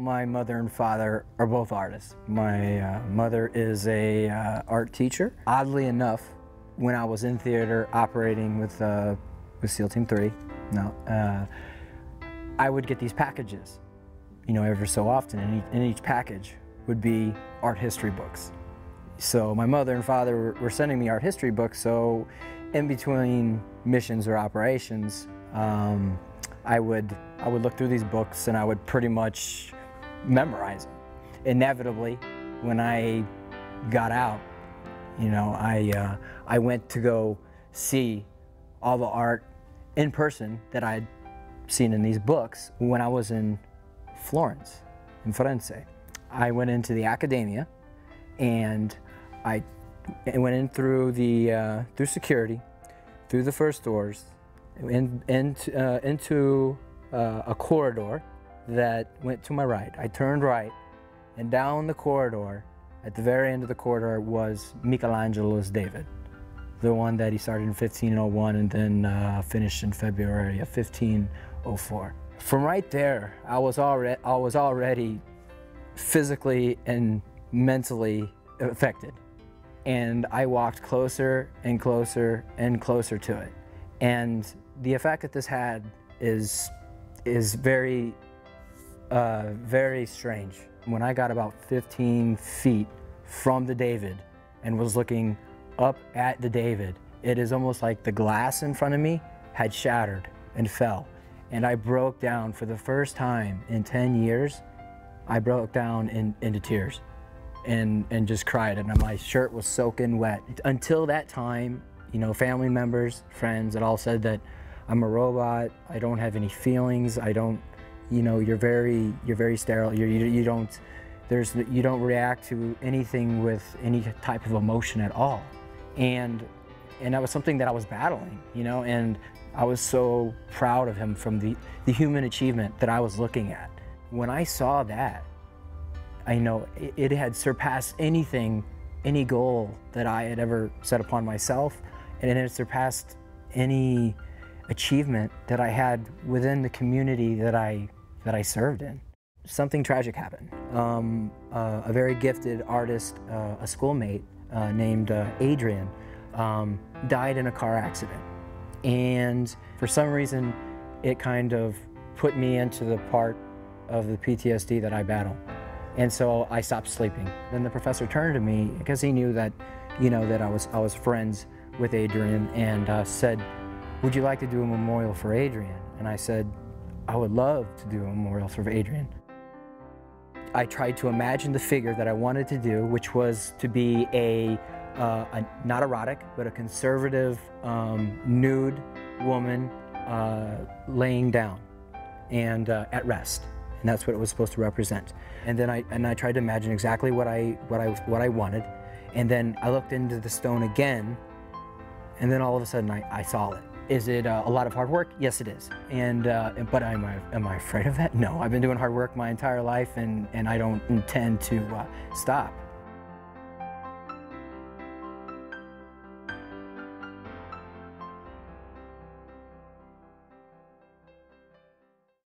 My mother and father are both artists. My mother is a art teacher. Oddly enough, when I was in theater operating with SEAL Team 3, I would get these packages, you know, every so often, and in each package would be art history books. So my mother and father were sending me art history books, so in between missions or operations, I would look through these books and I would pretty much memorize them. Inevitably, when I got out, you know, I went to go see all the art in person that I'd seen in these books when I was in Florence, in Firenze. I went into the Accademia and I went in through through security, through the first doors, into a corridor that went to my right. I turned right, and down the corridor, at the very end of the corridor, was Michelangelo's David, the one that he started in 1501 and then finished in February of 1504. From right there, I was already physically and mentally affected, and I walked closer and closer and closer to it. And the effect that this had is very very strange. When I got about 15 feet from the David and was looking up at the David, it is almost like the glass in front of me had shattered and fell. And I broke down for the first time in 10 years. I broke down into tears and just cried, and my shirt was soaking wet. Until that time, you know, family members, friends, it all said that I'm a robot, I don't have any feelings, I don't, you know, you're very sterile, you don't react to anything with any type of emotion at all. And that was something that I was battling, you know, and I was so proud of him from the human achievement that I was looking at. When I saw that, I know it had surpassed anything, any goal that I had ever set upon myself, and it had surpassed any achievement that I had within the community that I served in. Something tragic happened. A very gifted artist, a schoolmate named Adrian, died in a car accident. And for some reason, it kind of put me into the part of the PTSD that I battle. And so I stopped sleeping. Then the professor turned to me, because he knew that, you know, that I was friends with Adrian, and said, "Would you like to do a memorial for Adrian?" And I said, "I would love to do a memorial for Adrian." I tried to imagine the figure that I wanted to do, which was to be not erotic, but a conservative, nude woman laying down and at rest. And that's what it was supposed to represent. And then I tried to imagine exactly what I wanted. And then I looked into the stone again, and then all of a sudden I saw it. Is it a lot of hard work? Yes, it is. But am I afraid of that? No, I've been doing hard work my entire life, and I don't intend to stop.